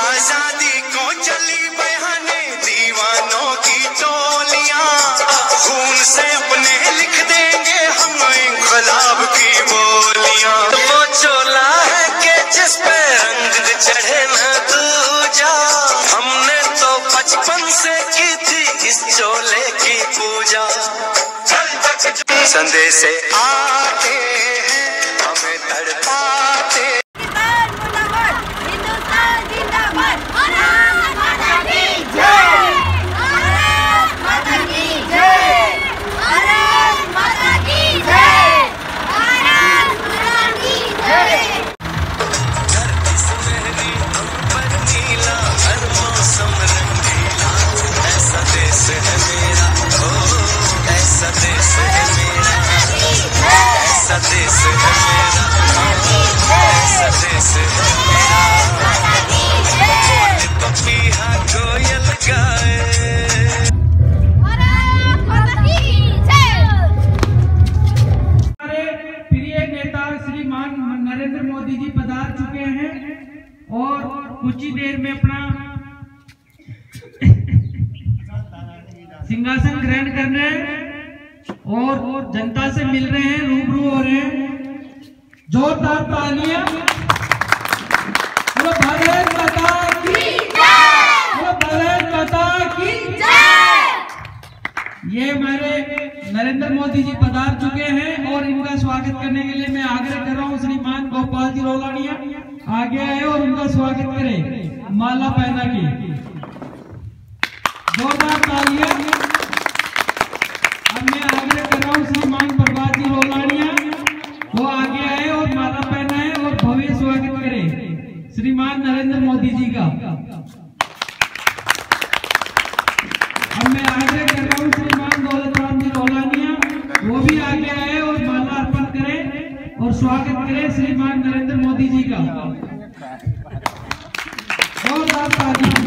आजादी को चली बहाने दीवानों की टोलियां, खून से अपने लिख देंगे हम इंकलाब की बोलियां। वो चोला है कि जिस पे रंग चढ़े न दूजा, हमने तो बचपन से की थी इस चोले की पूजा। संदेश आते हैं हमें तड़पाते। नरेंद्र मोदी जी पधार चुके हैं और कुछ ही देर में अपना सिंहासन ग्रहण कर रहे हैं और जनता से मिल रहे हैं, रूबरू हो रहे हैं। जोरदार तालियां। बोलो भारत माता की जय, बोलो भारत माता की जय। ये हमारे नरेंद्र मोदी जी पधार चुके हैं और इनका स्वागत करने के लिए मैं आग्रह कर रहा हूँ श्रीमान गोपाल जी रोलानिया आगे आए और उनका स्वागत करें माला पहना के। जोरदार तालियां। अब मैं आग्रह कर रहा हूँ श्रीमान प्रभात जी रोलानिया वो आगे आए और माला पहनाए और भव्य स्वागत करें श्रीमान नरेंद्र मोदी जी का। अब मैं आग्रह कर रहा हूँ श्रीमान दौलतराम जी रोलानिया वो भी आगे आए और माला अर्पण करें और स्वागत करें श्रीमान नरेंद्र मोदी जी का। जोरदार तालियां।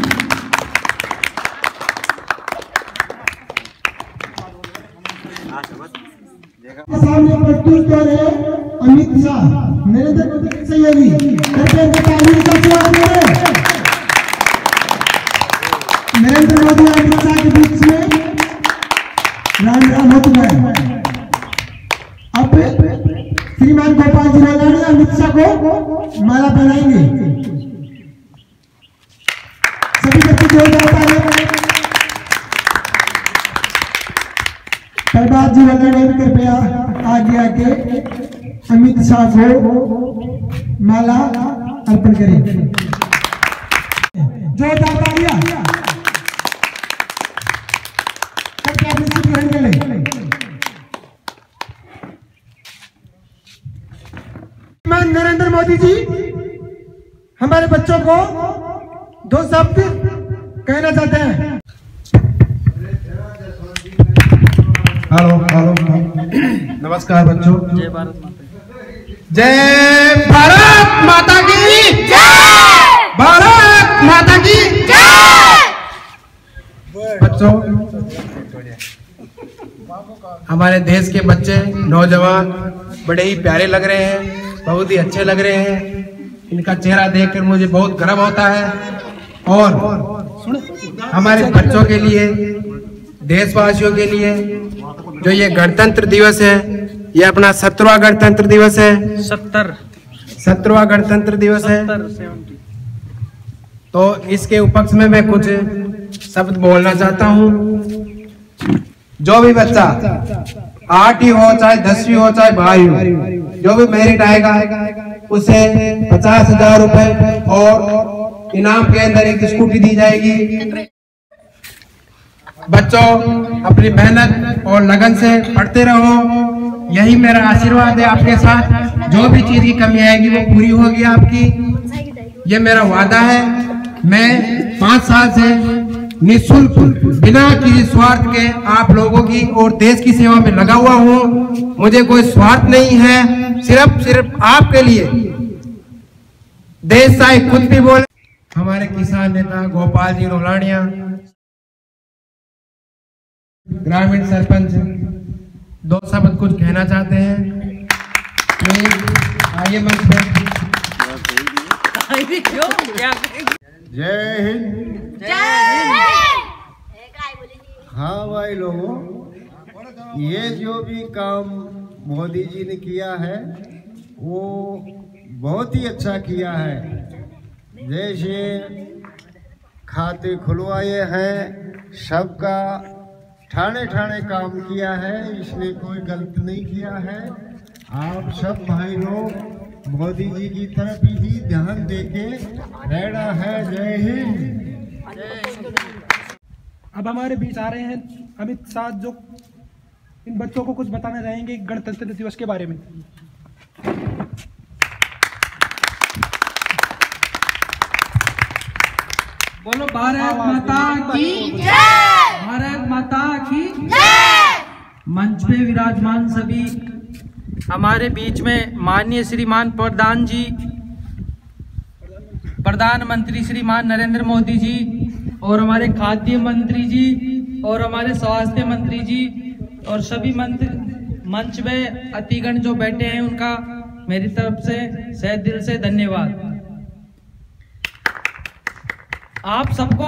सामने प्रस्तुत कर रहे अमित शाह नरेंद्र मोदी के सहयोगी, नरेंद्र मोदी अमित शाह के बीच में राम हो चुका है। अब श्रीमान गोपाल जी रोलानी अमित शाह को माला पहनाएंगे। सभी बच्चे जोरदार तालियां। प्रभात जी रोलानी कृपया आगे आके अमित शाह को माला अर्पण करें। जोरदार तालियां। नरेंद्र मोदी जी हमारे बच्चों को दो शब्द कहना चाहते हैं। हेलो हेलो नमस्कार बच्चों। जय भारत माता, जय भारत माता की जय, भारत माता की जय। बच्चों, हमारे देश के बच्चे नौजवान बड़े ही प्यारे लग रहे हैं, बहुत ही अच्छे लग रहे हैं। इनका चेहरा देखकर मुझे बहुत गर्व होता है और हमारे बच्चों के लिए, देशवासियों के लिए जो ये गणतंत्र दिवस है, ये अपना 17वां गणतंत्र दिवस है। 17वां गणतंत्र दिवस है। तो इसके उपलक्ष में मैं कुछ शब्द बोलना चाहता हूँ। जो भी बच्चा 8वीं हो चाहे 10वीं हो चाहे 12वीं हो, जो भी मेरिट आएगा उसे 50,000 रुपए और इनाम के अंदर एक स्कूटी दी जाएगी। बच्चों, अपनी मेहनत और लगन से पढ़ते रहो, यही मेरा आशीर्वाद है आपके साथ। जो भी चीज की कमी आएगी वो पूरी होगी आपकी, ये मेरा वादा है। मैं 5 साल से निःशुल्क बिना किसी स्वार्थ के आप लोगों की और देश की सेवा में लगा हुआ हूँ। मुझे कोई स्वार्थ नहीं है, सिर्फ आपके लिए। देश चाहे खुद भी बोले। हमारे किसान नेता गोपाल जी रोलानिया, ग्रामीण सरपंच, 2 शब्द कुछ कहना चाहते हैं। आइए मंच पे। जय हिंद। हाँ भाई लोगों, ये जो भी काम मोदी जी ने किया है वो बहुत ही अच्छा किया है। जैसे खाते खुलवाए हैं, सबका ठाणे ठाणे काम किया है, इसने कोई गलत नहीं किया है। आप सब भाई लोग मोदी जी की तरफ ही ध्यान देके रहना है। जय हिंद। अब हमारे बीच आ रहे हैं अमित शाह, जो इन बच्चों को कुछ बताने रहेंगे गणतंत्र दिवस के बारे में। बोलो भारत माता की जय। भारत माता की जय। मंच पे विराजमान सभी हमारे बीच में माननीय श्रीमान प्रधान जी, प्रधानमंत्री श्रीमान नरेंद्र मोदी जी, और हमारे खाद्य मंत्री जी, और हमारे स्वास्थ्य मंत्री जी, और सभी मंत्री मंच में अतिगण जो बैठे हैं, उनका मेरी तरफ से सहे दिल से धन्यवाद। आप सबको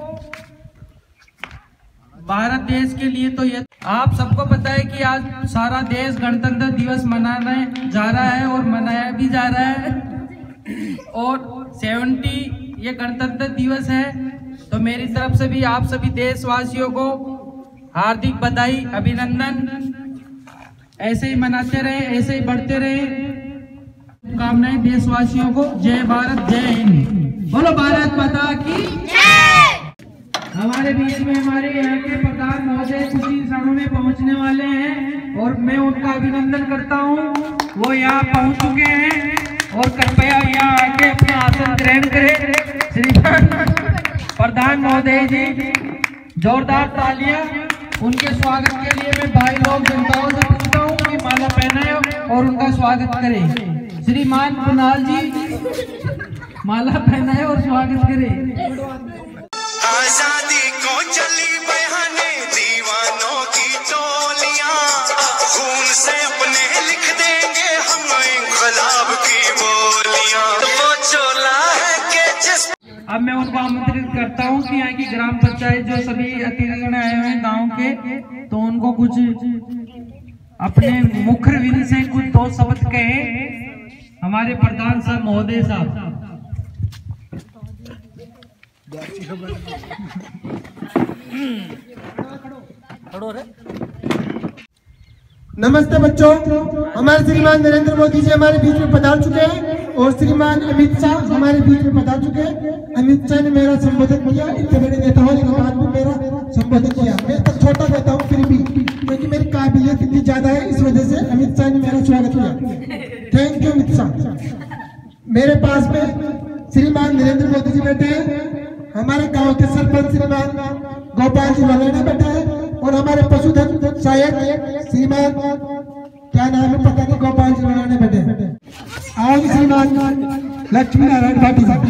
भारत देश के लिए तो ये आप सबको पता है कि आज सारा देश गणतंत्र दिवस मनाने जा रहा है और मनाया भी जा रहा है, और 70 ये गणतंत्र दिवस है। तो मेरी तरफ से भी आप सभी देशवासियों को हार्दिक बधाई, अभिनंदन। ऐसे ही मनाते रहे, ऐसे ही बढ़ते रहे। कामनाएं देशवासियों को। जय भारत, जय हिंद। बोलो भारत माता की जय। हमारे बीच में हमारे यहाँ के प्रधान महोदय कुछ ही क्षणों में पहुँचने वाले हैं और मैं उनका अभिनंदन करता हूँ। वो यहाँ पहुँच चुके हैं और कृपया यहाँ आके अपना आसन ग्रहण करें। श्रीमान प्रधान महोदय जी, जोरदार तालियां उनके स्वागत के लिए। मैं भाई लोग जनताओं से पूछता हूँ कि माला पहनाए और उनका स्वागत करें। श्रीमान कुणाल जी माला पहनाए और स्वागत करें। आजादी को चली बहाने दीवानों की टोलियां, खून से अपने लिख देंगे हम इंकलाब की बोलियां। वो चोला है कि जिस अब मैं उनको आमंत्रित करता हूँ कि यहाँ की ग्राम पंचायत जो सभी अतिथिगण आए हुए हैं गांव के, तो उनको कुछ अपने मुखर विन से कुछ 2 शब्द कहे। हमारे प्रधान साहब महोदय साहब। नमस्ते बच्चों, हमारे श्रीमान नरेंद्र मोदी जी हमारे बीच में पधार चुके हैं और श्रीमान अमित शाह हमारे बीच में पधार चुके हैं। अमित शाह ने मेरा संबोधन किया, इतने बड़े नेता होने के बाद भी मेरा संबोधन किया। मैं तो छोटा रहता हूँ फिर भी, क्योंकि मेरी काबिलियत इतनी ज्यादा है, इस वजह से अमित शाह ने मेरा स्वागत किया। Thank you Amit Shah. मेरे पास में श्रीमान नरेंद्र मोदी जी बैठे हैं, हमारे गाँव के सरपंच श्रीमान गोपाल जी वाले बैठे हैं, और हमारे पशुधन सहायक श्रीमान क्या नाम है पता नहीं, गोपाल जी वाले बैठे। आओ श्रीमान लक्ष्मी नारायण भाटी साहब।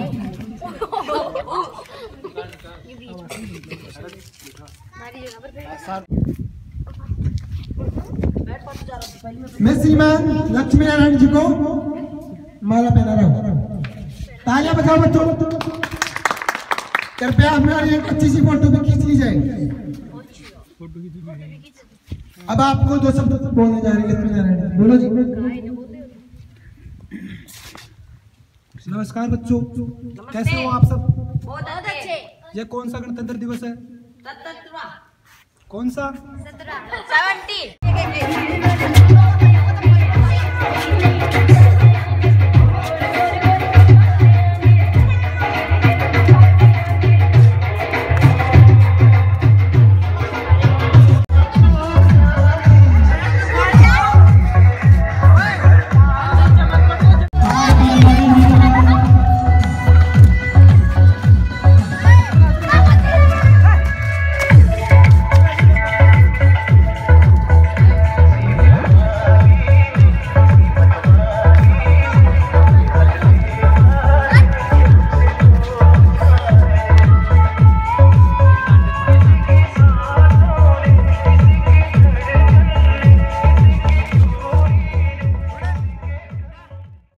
मैं श्रीमान लक्ष्मी नारायण जी को माला पहना रहा हूँ। तालियां बजाओ बच्चों। कृपया हमारी एक अच्छी सी फोटो भी खींच ली जाए। अब आपको 2 शब्द बोलने जा रहे हैं। बोलो जी। नमस्कार बच्चों, कैसे हो आप सब? बहुत अच्छे। ये कौन सा गणतंत्र दिवस है? कौन सा? 70।